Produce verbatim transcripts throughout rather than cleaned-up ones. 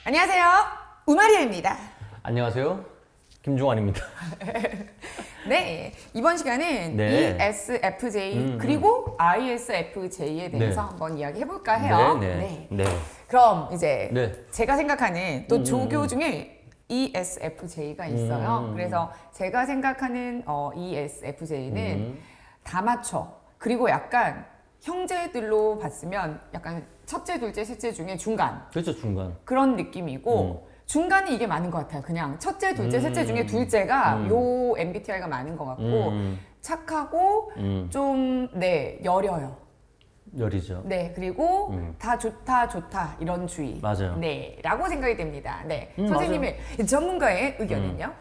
안녕하세요. 우마리아입니다. 안녕하세요. 김종환입니다. 네, 이번 시간은 네. 이에스에프제이 음, 그리고 아이에스에프제이에 대해서 네. 한번 이야기해볼까 해요. 네, 네. 네. 네. 그럼 이제 네. 제가 생각하는 또 음, 조교 음. 중에 이에스에프제이가 있어요. 음. 그래서 제가 생각하는 어, 이에스에프제이는 음. 다 맞춰. 그리고 약간 형제들로 봤으면 약간 첫째, 둘째, 셋째 중에 중간. 그렇죠, 중간. 그런 느낌이고 음. 중간이 이게 많은 것 같아요. 그냥 첫째, 둘째, 음. 셋째 중에 둘째가 음. 요 엠비티아이가 많은 것 같고 음. 착하고 음. 좀 네 여려요. 열이죠. 네, 그리고 음. 다 좋다 좋다 이런 주의. 맞아요. 네, 라고 생각이 됩니다. 네, 음, 선생님의 전문가의 의견은요?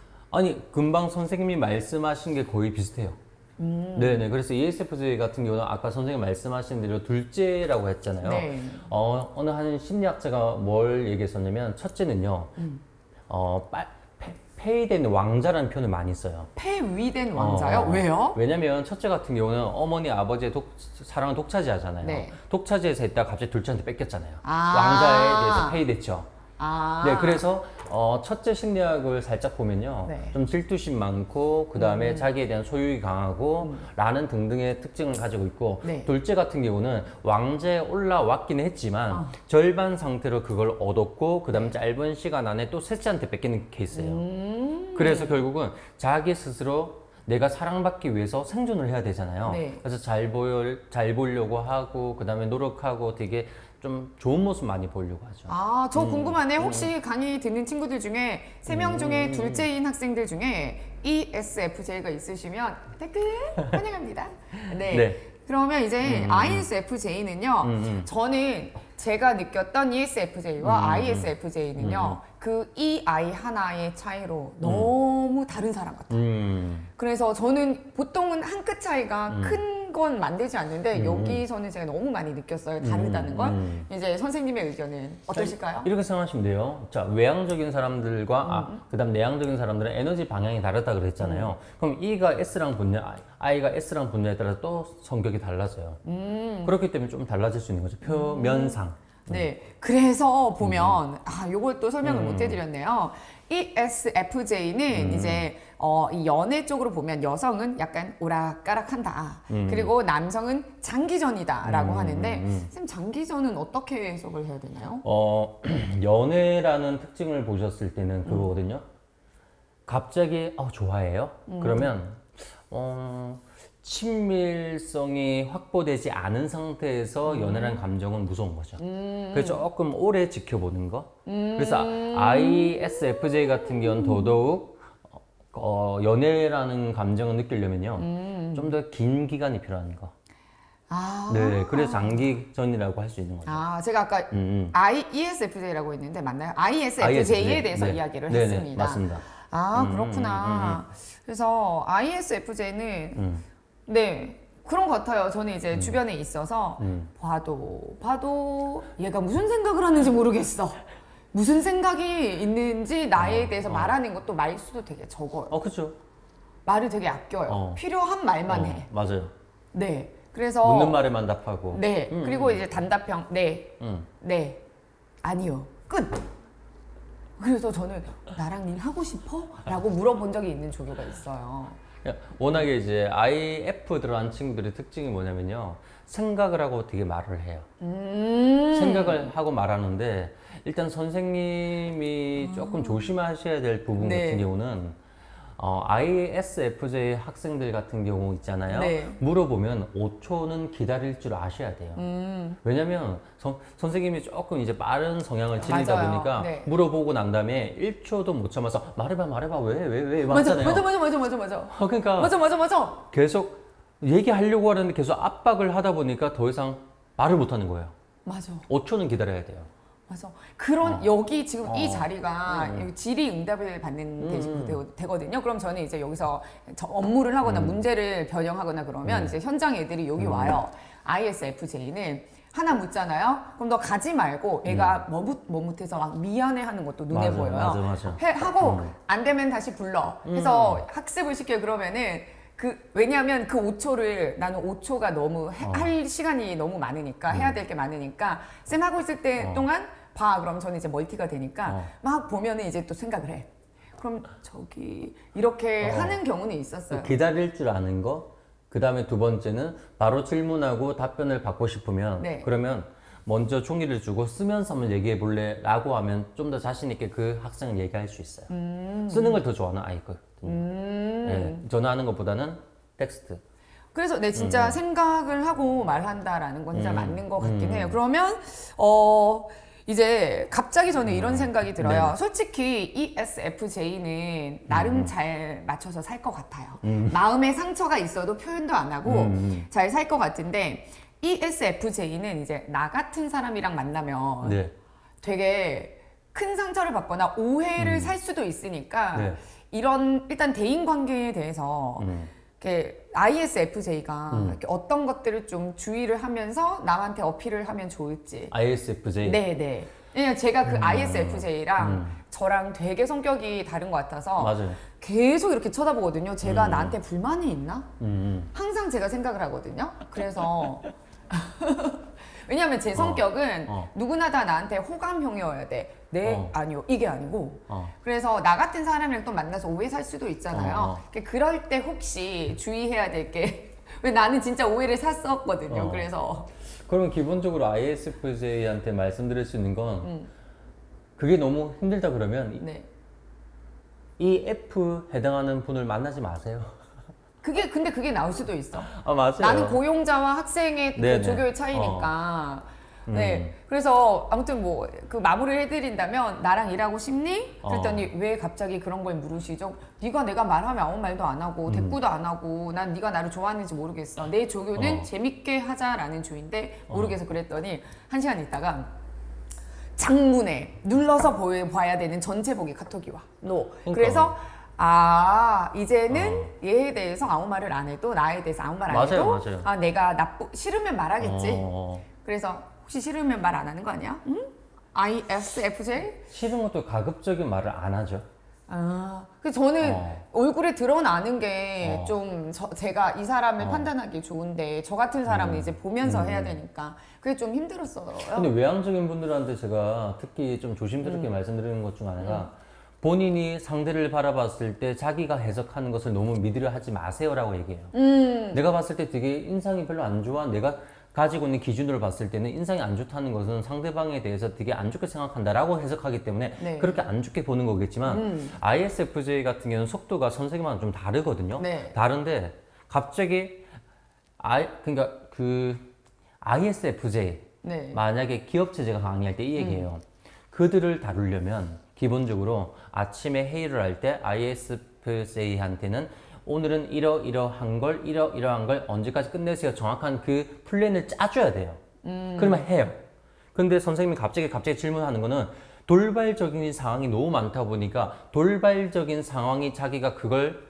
아니, 금방 선생님이 말씀하신 게 거의 비슷해요. 음. 네네. 그래서 이에스에프제이 같은 경우는 아까 선생님 말씀하신 대로 둘째라고 했잖아요. 네. 어, 어느 한 심리학자가 뭘 얘기했었냐면, 첫째는요, 음. 어, 빨, 패, 폐위된 왕자라는 표현을 많이 써요. 폐위된 왕자요? 어, 왜요? 왜냐면 첫째 같은 경우는 어머니 아버지의 독, 사랑은 독차지하잖아요. 네. 독차지에서 했다가 갑자기 둘째한테 뺏겼잖아요. 아. 왕자에 대해서 폐위됐죠. 아. 네, 그래서 어, 첫째 심리학을 살짝 보면요, 네. 좀 질투심 많고 그 다음에 음. 자기에 대한 소유욕이 강하고 음. 라는 등등의 특징을 가지고 있고, 네. 둘째 같은 경우는 왕자에 올라왔긴 했지만 어. 절반 상태로 그걸 얻었고 그 다음 짧은 시간 안에 또 셋째한테 뺏기는 케이스예요. 음. 그래서 결국은 자기 스스로 내가 사랑받기 위해서 생존을 해야 되잖아요. 네. 그래서 잘 보여, 잘 보려고 하고 그 다음에 노력하고 되게 좀 좋은 모습 많이 보려고 하죠. 아, 저 음, 궁금하네. 혹시 강의 듣는 친구들 중에 세 명 중에 음. 둘째인 학생들 중에 이에스에프제이가 있으시면 댓글 환영합니다. 네. 네. 그러면 이제 음. 아이에스에프제이는요. 음, 음. 저는 제가 느꼈던 이에스에프제이와 음. 아이에스에프제이는요. 음. 그 이 아이 하나의 차이로 너무 다른 사람 같아요. 음. 그래서 저는 보통은 한 끗 차이가 음. 큰 건 만들지 않는데 음. 여기서는 제가 너무 많이 느꼈어요. 다르다는 걸. 음. 이제 선생님의 의견은 어떠실까요? 이렇게 생각하시면 돼요. 자, 외향적인 사람들과 아, 그다음 내향적인 사람들은 에너지 방향이 다르다 그랬잖아요. 그럼 E가 S랑 붙냐, I가 S랑 붙냐에 따라서 또 성격이 달라져요. 음. 그렇기 때문에 좀 달라질 수 있는 거죠. 표면상. 네. 그래서 보면, 아, 요걸 또 설명을 음. 못 해드렸네요. 이에스에프제이는 음. 이제, 어, 이 연애 쪽으로 보면 여성은 약간 오락가락한다. 음. 그리고 남성은 장기전이다. 라고 음, 하는데, 음, 음. 선생님, 장기전은 어떻게 해석을 해야 되나요? 어, 연애라는 특징을 보셨을 때는 그거거든요. 갑자기 어, 좋아해요? 그러면 어, 친밀성이 확보되지 않은 상태에서 연애라는 감정은 무서운 거죠. 음. 그래서 조금 오래 지켜보는 거. 그래서 아이에스에프제이 같은 경우는 더더욱 어, 연애라는 감정을 느끼려면요, 음. 좀 더 긴 기간이 필요한 거. 아. 네, 그래서 장기전이라고 할 수 있는 거죠. 아, 제가 아까 음, 음. I, 이에스에프제이라고 했는데 맞나요? 아이에스에프제이에 아이에스에프제이. 대해서 네. 이야기를 네, 네, 했습니다. 맞습니다. 아, 음, 그렇구나. 그래서 아이에스에프제이는 음. 네, 그런 것 같아요. 저는 이제 주변에 있어서 음. 봐도 봐도 얘가 무슨 생각을 하는지 모르겠어. 무슨 생각이 있는지 나에 어, 대해서 어. 말하는 것도 말수도 되게 적어요. 어, 그렇죠. 말을 되게 아껴요. 어. 필요한 말만 어, 해. 맞아요. 네. 그래서 묻는 말에만 답하고. 네. 음, 그리고 음. 이제 단답형 네. 음. 네. 아니요. 끝. 그래서 저는 나랑 일 하고 싶어? 라고 물어본 적이 있는 조교가 있어요. 워낙에 이제 아이에프 들어간 친구들의 특징이 뭐냐면요, 생각을 하고 되게 말을 해요. 음. 생각을 하고 말하는데, 일단 선생님이 조금 조심하셔야 될 부분 네. 같은 경우는 어, 아이에스에프제이 학생들 같은 경우 있잖아요. 네. 물어보면 오 초는 기다릴 줄 아셔야 돼요. 음. 왜냐면 선, 선생님이 조금 이제 빠른 성향을 지니다 맞아요. 보니까 네. 물어보고 난 다음에 일 초도 못 참아서 말해봐 말해봐 왜 왜 왜 맞아, 맞잖아요. 맞아, 맞아, 맞아, 맞아, 맞아. 어, 그러니까 맞아, 맞아, 맞아. 계속 얘기하려고 하는데 계속 압박을 하다 보니까 더 이상 말을 못 하는 거예요. 맞아. 오 초는 기다려야 돼요. 맞아. 그런 어. 여기 지금 어. 이 자리가 음. 여기 질의응답을 받는 음. 데, 되거든요. 그럼 저는 이제 여기서 저 업무를 하거나 음. 문제를 변형하거나 그러면 음. 이제 현장 애들이 여기 음. 와요. 아이에스에프제이는 하나 묻잖아요. 그럼 너 가지 말고 얘가 머뭇 머뭇해서 막 미안해하는 것도 눈에 맞아, 보여요. 맞아, 맞아. 해, 하고 음. 안 되면 다시 불러. 해서 학습을 시켜 그러면은 그 왜냐하면 그 오 초를 나는 오 초가 너무 해- 어. 할 시간이 너무 많으니까 해야 될 게 많으니까 쌤 하고 있을 때 어. 동안 봐. 그럼 저는 이제 멀티가 되니까 어. 막 보면은 이제 또 생각을 해. 그럼 저기 이렇게 어. 하는 경우는 있었어요. 기다릴 줄 아는 거. 그 다음에 두 번째는 바로 질문하고 답변을 받고 싶으면 네. 그러면 먼저 종이를 주고 쓰면서 한번 얘기해 볼래? 라고 하면 좀 더 자신 있게 그 학생을 얘기할 수 있어요. 음. 쓰는 걸 더 좋아하는 아이거든요. 음. 네, 전화하는 것보다는 텍스트. 그래서 네 진짜 음. 생각을 하고 말한다라는 건 진짜 음. 맞는 것 같긴 음. 해요. 그러면 어 이제 갑자기 저는 이런 음. 생각이 들어요. 네. 솔직히 이에스에프제이는 나름 음. 잘 맞춰서 살 것 같아요. 음. 마음에 상처가 있어도 표현도 안 하고 음. 잘 살 것 같은데 이에스에프제이는 이제 나 같은 사람이랑 만나면 네. 되게 큰 상처를 받거나 오해를 음. 살 수도 있으니까 네. 이런 일단 대인 관계에 대해서 음. 이렇게 아이에스에프제이가 음. 이렇게 어떤 것들을 좀 주의를 하면서 남한테 어필을 하면 좋을지. 아이에스에프제이. 네네. 왜냐면 제가 그 음. 아이에스에프제이랑 음. 저랑 되게 성격이 다른 것 같아서 맞아요. 계속 이렇게 쳐다보거든요. 제가 음. 나한테 불만이 있나? 음. 항상 제가 생각을 하거든요. 그래서 왜냐면 제 성격은 어. 누구나 다 나한테 호감형이어야 돼. 네, 어. 아니요. 이게 아니고. 어. 그래서 나 같은 사람이랑 또 만나서 오해 살 수도 있잖아요. 어, 어. 그- 그럴 때 혹시 주의해야 될 게 왜 나는 진짜 오해를 샀었거든요. 어. 그래서 그럼 기본적으로 아이에스에프제이한테 말씀드릴 수 있는 건 음, 그게 너무 힘들다 그러면 네. 이 F 해당하는 분을 만나지 마세요. 그게 근데 그게 나올 수도 있어. 아 맞아요. 나는 고용자와 학생의 그 네네. 조교의 차이니까. 음. 네. 그래서 아무튼 뭐 그 마무리를 해드린다면 나랑 일하고 싶니? 그랬더니 어. 왜 갑자기 그런 걸 물으시죠? 네가 내가 말하면 아무 말도 안 하고 대꾸도 안 하고 난 네가 나를 좋아하는지 모르겠어. 내 조교는 어. 재밌게 하자라는 조인데 모르겠어. 그랬더니 한 시간 있다가 장문에 눌러서 보여, 봐야 되는 전체 보기 카톡이 와. 너. 그러니까. 그래서 아 이제는 어. 얘에 대해서 아무 말을 안 해도 나에 대해서 아무 말 안 맞아요, 해도 맞아요. 아 내가 나쁘 싫으면 말하겠지. 어. 그래서 혹시 싫으면 말 안 하는 거 아니야? 응? 아이에스에프제이? 싫은 것도 가급적인 말을 안 하죠. 아, 그 저는 어. 얼굴에 드러나는 게 어. 좀 제가 이 사람을 어. 판단하기 좋은데 저 같은 사람은 음. 이제 보면서 음. 해야 되니까 그게 좀 힘들었어요. 근데 외향적인 분들한테 제가 특히 좀 조심스럽게 음. 말씀드리는 것 중 하나가 본인이 상대를 바라봤을 때 자기가 해석하는 것을 너무 믿으려 하지 마세요라고 얘기해요. 음, 내가 봤을 때 되게 인상이 별로 안 좋아. 내가 가지고 있는 기준으로 봤을 때는 인상이 안 좋다는 것은 상대방에 대해서 되게 안 좋게 생각한다라고 해석하기 때문에 네. 그렇게 안 좋게 보는 거겠지만 음. 아이에스에프제이 같은 경우는 속도가 선생님과는 좀 다르거든요. 네. 다른데 갑자기 아이 그러니까 그 아이에스에프제이 네. 만약에 기업 체제가 강의할 때 이 얘기예요. 그들을 다루려면 기본적으로 아침에 회의를 할 때 아이에스에프제이한테는 오늘은 이러이러한 걸 이러이러한 걸 언제까지 끝내세요 정확한 그 플랜을 짜줘야 돼요. 음. 그러면 해요. 근데 선생님이 갑자기 갑자기 질문하는 거는 돌발적인 상황이 너무 많다 보니까 돌발적인 상황이 자기가 그걸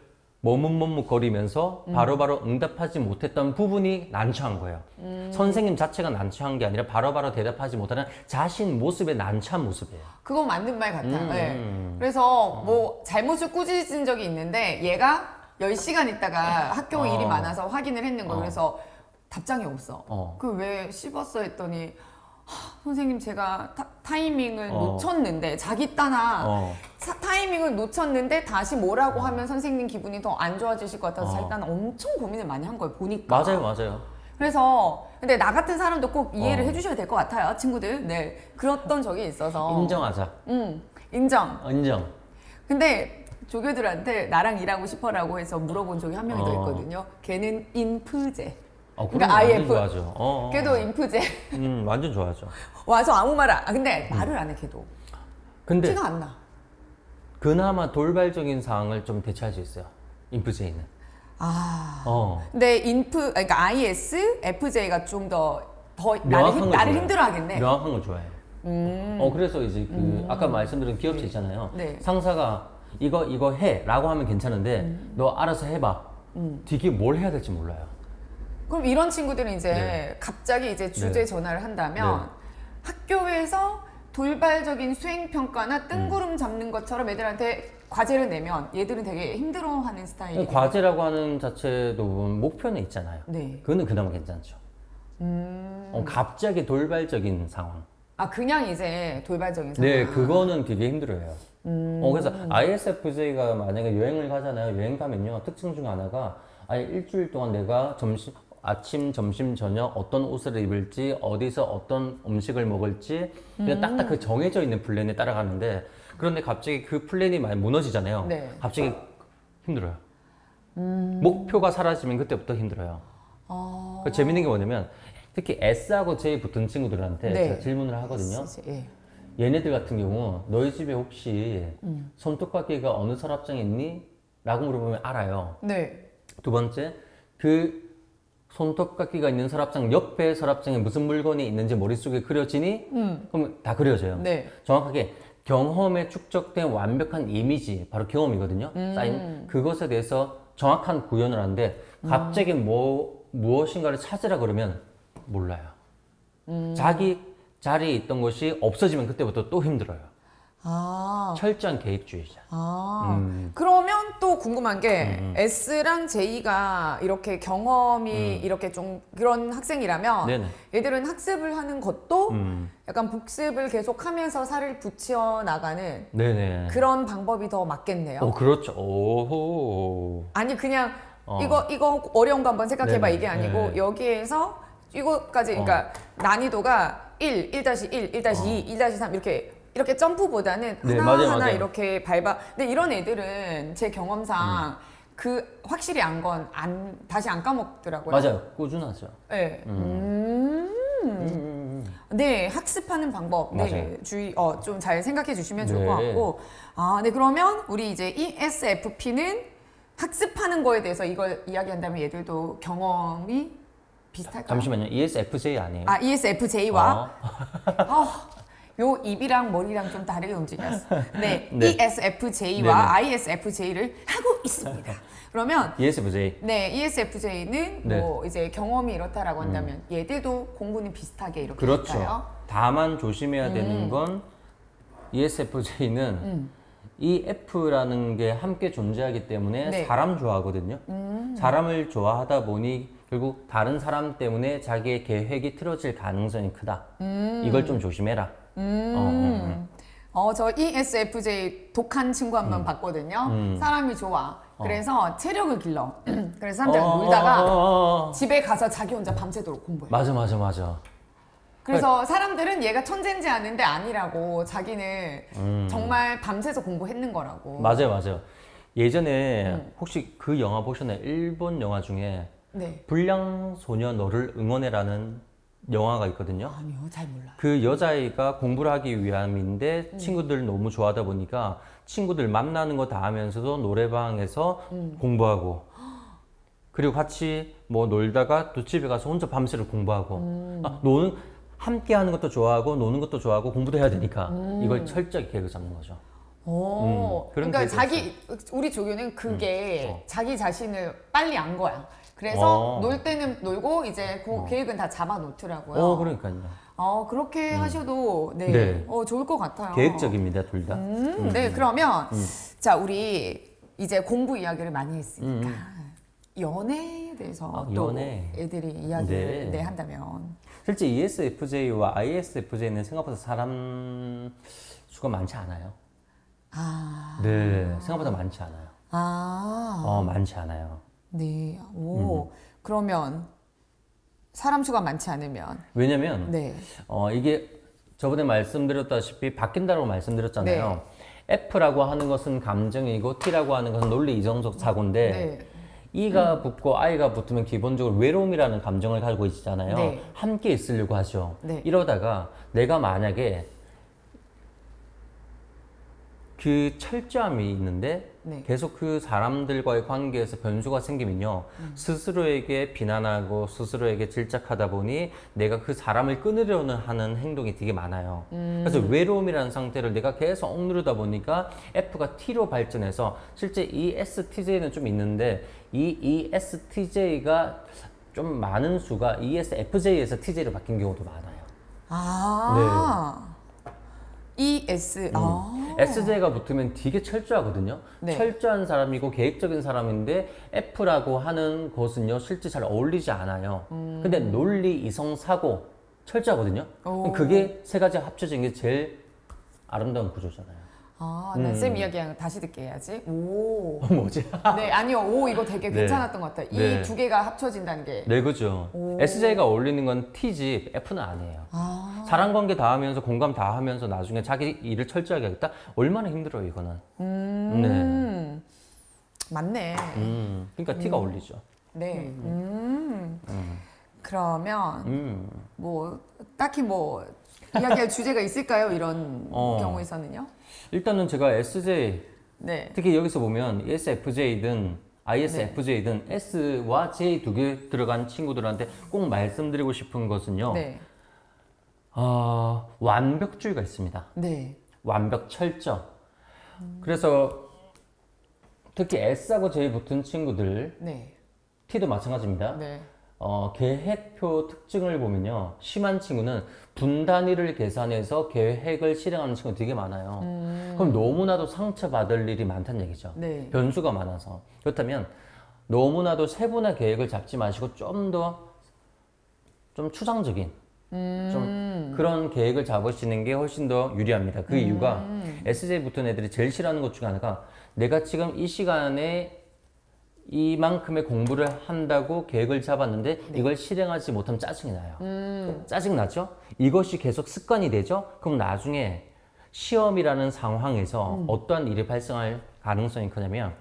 머뭇머뭇거리면서 바로바로 응답하지 못했던 부분이 난처한 거예요. 음. 선생님 자체가 난처한 게 아니라 바로바로 대답하지 못하는 자신 모습의 난처한 모습이에요. 그거 맞는 말 같아요. 음. 네. 그래서 뭐 잘못을 꾸짖은 적이 있는데 얘가 열 시간 있다가 학교 어. 일이 많아서 확인을 했는 거예요. 어. 그래서 답장이 없어. 어. 그 왜 씹었어 했더니 하, 선생님 제가 타, 이밍을 어. 놓쳤는데 자기 따나 어. 사- 타이밍을 놓쳤는데 다시 뭐라고 하면 선생님 기분이 더 안 좋아지실 것 같아서 어. 자기 따나 엄청 고민을 많이 한 거예요. 보니까. 맞아요, 맞아요. 그래서 근데 나 같은 사람도 꼭 이해를 어. 해주셔야 될 것 같아요, 친구들. 네, 그랬던 적이 있어서. 인정하자. 음, 인정. 인정. 근데 조교들한테 나랑 일하고 싶어라고 해서 물어본 적이 한 명이 더 어. 있거든요. 걔는 인프제. 어, 그러니까 그러면 완전 아이에프. 좋아하죠. 어, 어. 걔도 인프제. 음, 완전 좋아하죠. 와서 아무 말 안. 아, 근데 말을 안 해, 걔도. 근데 티가 안 나. 그나마 돌발적인 상황을 좀 대처할 수 있어요. 인프제이는. 아. 어. 근데 인프, 그러니까 아이에스에프제이가 좀 더, 더 나를, 힘, 걸 나를 좋아해요. 힘들어 하겠네. 명확한 걸 좋아해요. 음. 어, 그래서 이제 그 아까 말씀드린 기업체 있잖아요. 네. 상사가 이거 이거 해라고 하면 괜찮은데 음. 너 알아서 해봐. 뒤에 뭘 해야 될지 몰라요. 그럼 이런 친구들은 이제 네. 갑자기 이제 주제 네. 전화를 한다면 학교에서 돌발적인 수행 평가나 뜬구름 잡는 것처럼 애들한테 과제를 내면 얘들은 되게 힘들어하는 스타일이에요. 과제라고 하는 자체도 목표는 있잖아요. 네. 그거는 그나마 괜찮죠. 음. 어, 갑자기 돌발적인 상황. 아 그냥 이제 돌발적인 상황. 네, 그거는 되게 힘들어요. 음. 어, 그래서 아이에스에프제이가 만약에 여행을 가잖아요. 여행 가면요. 특징 중 하나가 아예 일주일 동안 내가 점심, 아침, 점심, 저녁 어떤 옷을 입을지, 어디서 어떤 음식을 먹을지 그냥 딱딱 그 정해져 있는 플랜에 따라가는데 그런데 갑자기 그 플랜이 많이 무너지잖아요. 네. 갑자기 힘들어요. 음. 목표가 사라지면 그때부터 힘들어요. 어... 그 재밌는 게 뭐냐면 특히 S하고 J 붙은 친구들한테 네. 제가 질문을 하거든요. S, 예. 얘네들 같은 경우 너희 집에 혹시 음. 손톱깎이가 어느 서랍장에 있니? 라고 물어보면 알아요. 네. 두 번째, 그 손톱깎이가 있는 서랍장 옆에 서랍장에 무슨 물건이 있는지 머릿속에 그려지니? 음. 그럼 다 그려져요. 네. 정확하게 경험에 축적된 완벽한 이미지, 바로 경험이거든요. 음. 쌓인 그것에 대해서 정확한 구현을 하는데 갑자기 뭐 무엇인가를 찾으라 그러면 몰라요. 음. 자기 자리에 있던 것이 없어지면 그때부터 또 힘들어요. 아. 철저한 계획주의자. 아. 음. 그러면 또 궁금한 게 음. S랑 J가 이렇게 경험이 이렇게 좀 그런 학생이라면 네네. 얘들은 학습을 하는 것도 음. 약간 복습을 계속하면서 살을 붙여 나가는 네네. 그런 방법이 더 맞겠네요. 오, 그렇죠. 오호. 아니 그냥 어. 이거 이거 어려운 거 한번 생각해봐 네네. 이게 아니고 네. 여기에서 이거까지 그러니까 난이도가 일, 일 다시 일, 일 다시 이, 일 다시 삼 이렇게 이렇게 점프보다는 네, 하나 맞아요, 하나 맞아요. 이렇게 밟아. 근데 이런 애들은 제 경험상 그 확실히 안 건 안 다시 안 까먹더라고요. 맞아요. 꾸준하죠. 네. 음. 음. 네, 학습하는 방법. 네, 맞아요. 주의, 어, 좀 잘 생각해 주시면 좋을 것 네. 같고. 아, 네, 그러면 우리 이제 이에스에프피는 학습하는 거에 대해서 이걸 이야기한다면 얘들도 경험이 비슷할까요? 잠시만요. 이에스에프제이 아니에요? 아, 이에스에프제이와 어. 아, 요 입이랑 머리랑 좀 다르게 움직였어. 네, 네. 이에스에프제이와 네네. 아이에스에프제이를 하고 있습니다. 그러면 이에스에프제이. 네, 이에스에프제이는 네. 뭐 이제 경험이 이렇다라고 한다면 얘들도 공부는 비슷하게 이렇게 그렇죠. 할까요? 다만 조심해야 음. 되는 건 이에스에프제이는 이 F라는 게 함께 존재하기 때문에 네. 사람 좋아하거든요. 음. 사람을 좋아하다 보니 결국 다른 사람 때문에 자기의 계획이 틀어질 가능성이 크다. 음. 이걸 좀 조심해라. 음. 어, 어, 어. 어, 저 이에스에프제이 독한 친구 한 번 봤거든요. 음. 사람이 좋아. 그래서 체력을 길러. 그래서 사람들이랑 어, 놀다가 어, 어, 어. 집에 가서 자기 혼자 밤새도록 공부해. 맞아, 맞아, 맞아. 그래서 사람들은 얘가 천재인지 아는데 아니라고 자기는 음. 정말 밤새서 공부했는 거라고. 맞아요, 맞아요. 예전에 음. 혹시 그 영화 보셨나요? 일본 영화 중에 네. 불량 소녀 너를 응원해라는 영화가 있거든요. 아니요, 잘 몰라요. 그 여자아이가 공부를 하기 위함인데 음. 친구들 너무 좋아하다 보니까 친구들 만나는 거 다 하면서도 노래방에서 음. 공부하고 그리고 같이 뭐 놀다가 또 집에 가서 혼자 밤새를 공부하고 음. 아, 노는 함께 하는 것도 좋아하고 노는 것도 좋아하고 공부도 해야 되니까 음. 이걸 철저히 계획을 잡는 거죠. 오, 음, 그런 그러니까 계획이 자기 우리 조교는 그게 음, 어. 자기 자신을 빨리 안 거야. 그래서 어. 놀 때는 놀고 이제 그 어. 계획은 다 잡아 놓더라고요. 어, 그러니까요. 어, 그렇게 하셔도 네, 네. 어, 좋을 것 같아요. 계획적입니다, 둘 다. 음, 네, 그러면 자 우리 이제 공부 이야기를 많이 했으니까 연애에 대해서 아, 또 연애. 애들이 이야기를 네. 네, 한다면 실제 이에스에프제이와 아이에스에프제이는 생각보다 사람 수가 많지 않아요. 아, 네, 생각보다 많지 않아요. 아, 어, 많지 않아요. 네, 오, 그러면 사람 수가 많지 않으면 왜냐면 네, 어, 이게 저번에 말씀드렸다시피 바뀐다고 말씀드렸잖아요. 네. F라고 하는 것은 감정이고 T라고 하는 것은 논리 이성적 사고인데 네, E가 붙고 I가 붙으면 기본적으로 외로움이라는 감정을 가지고 있잖아요. 네. 함께 있으려고 하죠. 네. 이러다가 내가 만약에 그 철저함이 있는데 네. 계속 그 사람들과의 관계에서 변수가 생기면요 스스로에게 비난하고 스스로에게 질책하다 보니 내가 그 사람을 끊으려는 하는 행동이 되게 많아요. 그래서 외로움이라는 상태를 내가 계속 억누르다 보니까 F가 T로 발전해서 실제 이 에스티제이는 좀 있는데 이 이에스티제이가 좀 많은 수가 이에스에프제이에서 티제이로 바뀐 경우도 많아요. 아, 이에스, 아, 에스제이가 붙으면 되게 철저하거든요. 네. 철저한 사람이고 계획적인 사람인데 F라고 하는 것은요 실제 잘 어울리지 않아요. 음. 근데 논리, 이성, 사고 철저하거든요. 오. 그게 세 가지가 합쳐진 게 제일 아름다운 구조잖아요. 아, 난 음. 쌤 이야기 다시 듣게 해야지. 오. 어, 뭐지? 네, 아니요. 오, 이거 되게 네. 괜찮았던 것 같아요. 이 네. 두 개가 합쳐진다는 게. 네, 그죠. 오. 에스제이가 어울리는 건 T지 F는 아니에요. 아. 사랑관계 다 하면서 공감 다 하면서 나중에 자기 일을 철저하게 하겠다? 얼마나 힘들어요, 이거는. 음. 맞네. 음, 그러니까 T가 어울리죠. 네. 음. 음. 그러면 음. 뭐 딱히 뭐 이야기할 주제가 있을까요? 이런 어. 경우에서는요? 일단은 제가 에스제이, 네. 특히 여기서 보면 이에스에프제이든 아이에스에프제이든 S와 J 두 개 들어간 친구들한테 꼭 말씀드리고 싶은 것은요. 네. 어, 완벽주의가 있습니다. 네. 완벽 철저. 그래서 특히 S하고 J 붙은 친구들, 네. T도 마찬가지입니다. 네. 어, 계획표 특징을 보면요. 심한 친구는 분 단위를 계산해서 계획을 실행하는 친구가 되게 많아요. 음. 그럼 너무나도 상처받을 일이 많다는 얘기죠. 네. 변수가 많아서. 그렇다면 너무나도 세분화 계획을 잡지 마시고 좀 더 좀 추상적인 음. 좀 그런 계획을 잡으시는 게 훨씬 더 유리합니다. 그 이유가 음. 에스제이 붙은 애들이 제일 싫어하는 것 중에 하나가 내가 지금 이 시간에 이만큼의 공부를 한다고 계획을 잡았는데 네. 이걸 실행하지 못하면 짜증이 나요. 음. 짜증 나죠? 이것이 계속 습관이 되죠? 그럼 나중에 시험이라는 상황에서 음. 어떠한 일이 발생할 가능성이 크냐면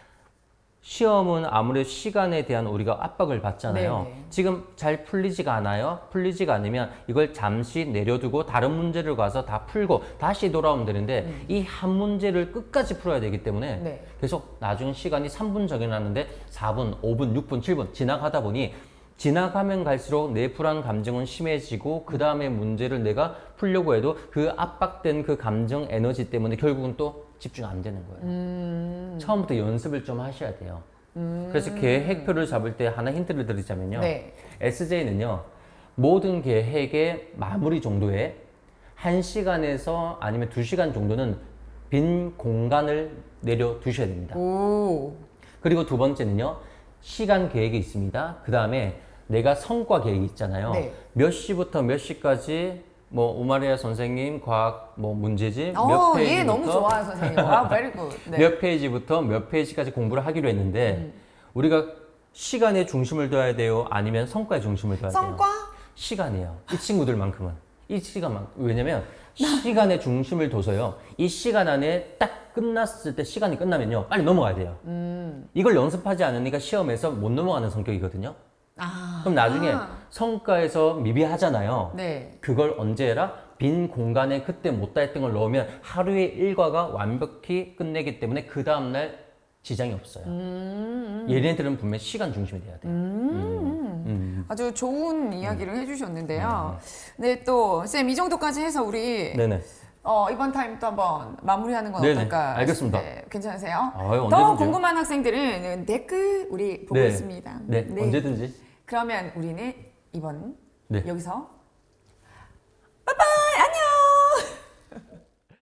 시험은 아무래도 시간에 대한 우리가 압박을 받잖아요. 네네. 지금 잘 풀리지가 않아요. 풀리지가 않으면 이걸 잠시 내려두고 다른 문제를 가서 다 풀고 다시 돌아오면 되는데 음. 이 한 문제를 끝까지 풀어야 되기 때문에 네. 계속 나중에 시간이 삼 분 정해놨는데 사 분, 오 분, 육 분, 칠 분 지나가다 보니 지나가면 갈수록 내 불안 감정은 심해지고 그 다음에 문제를 내가 풀려고 해도 그 압박된 그 감정 에너지 때문에 결국은 또 집중 안 되는 거예요. 음. 처음부터 연습을 좀 하셔야 돼요. 그래서 계획표를 잡을 때 하나 힌트를 드리자면요. 네. 에스제이는요. 모든 계획의 마무리 정도에 한 시간에서 아니면 두 시간 정도는 빈 공간을 내려 두셔야 됩니다. 오. 그리고 두 번째는요. 시간 계획이 있습니다. 그 다음에 내가 성과 계획이 있잖아요. 네. 몇 시부터 몇 시까지 뭐 우마리아 선생님 과학 뭐 문제집 몇 어, 페이지부터 얘 너무 좋아요, 선생님. 아, very good. 네. 몇 페이지부터 몇 페이지까지 공부를 하기로 했는데 우리가 시간에 중심을 둬야 돼요? 아니면 성과에 중심을 둬야 돼요? 성과? 시간이에요. 이 친구들만큼은. 이 시간만. 왜냐면 시간에 중심을 둬서요. 이 시간 안에 딱 끝났을 때 시간이 끝나면요. 빨리 넘어가야 돼요. 음. 이걸 연습하지 않으니까 시험에서 못 넘어가는 성격이거든요. 아. 그럼 나중에 아. 성과에서 미비하잖아요. 네. 그걸 언제 해라? 빈 공간에 그때 못다 했던 걸 넣으면 하루의 일과가 완벽히 끝내기 때문에 그 다음날 지장이 없어요. 음. 얘네들은 분명히 시간 중심이 돼야 돼요. 음. 음. 아주 좋은 이야기를 해주셨는데요. 네. 네, 또, 쌤, 이 정도까지 해서 우리 네네. 어, 이번 타임 또 한번 마무리하는 건 네네, 어떨까? 알겠습니다. 네, 괜찮으세요? 아유, 더 언제든지요. 궁금한 학생들은 댓글 우리 보고 네. 있습니다. 네, 언제든지. 그러면 우리는 이번 네. 여기서